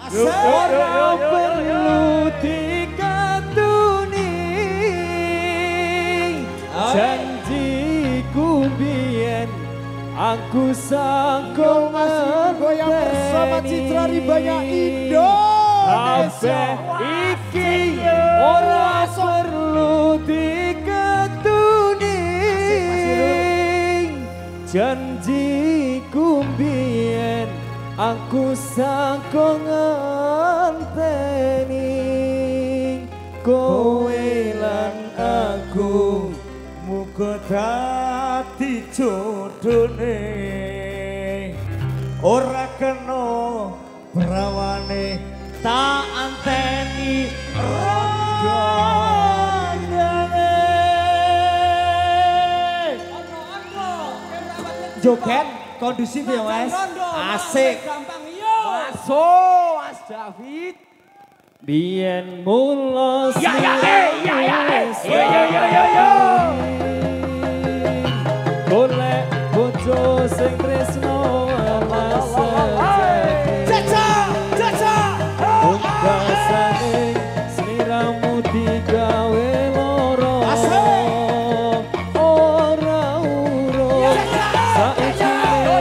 Ora perlu dikatuni janjiku biyen aku sanggup goyang bersama Citra Ribanya Indo. Kabeh iki ora perlu dikatuni janjiku biyen aku sanggup ngenteni kowe lan aku muga dadi jodone ora kena brawane tak anteni rondane joget kondusif ya Mas asik masuk Mas David biyen mulos ya golek bojo sing tresno alas Pungkasane sliramu digawe loro ora urung saiki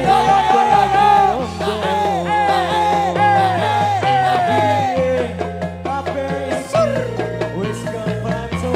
wis kepacu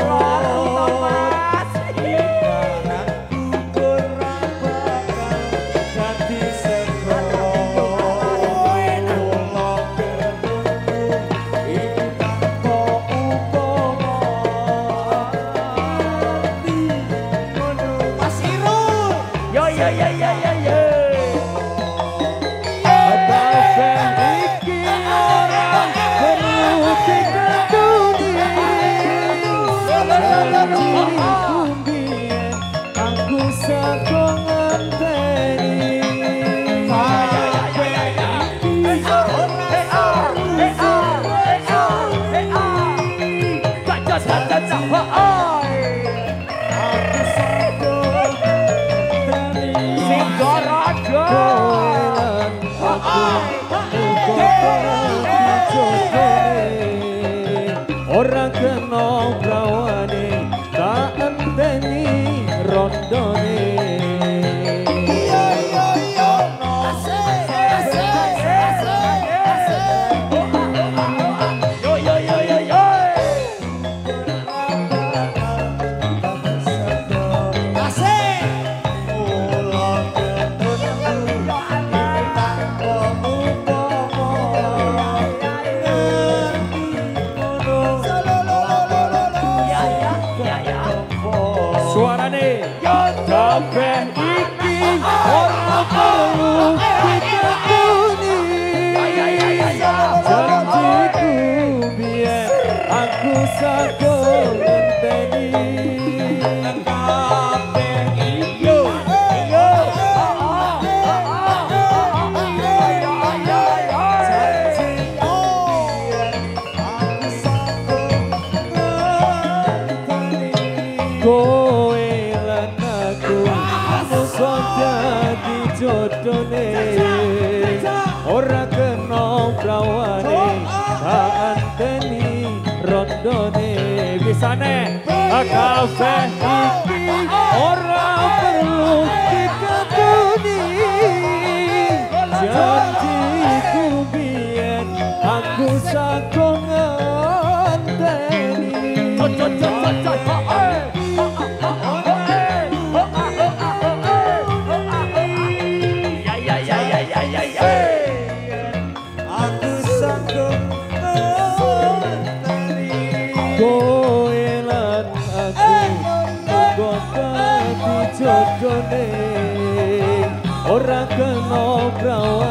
Orang kena brawane tak enteni rondone suarane kabeh iki ora perlu dikatuni janjiku biyen aku saguh ngenteni kabeh iki jodone ora kena brawane tak anteni rondone bisane kabeh iki ora perlu dikatuni janjiku biyen aku saguh ngenteni jodone ora kena brawane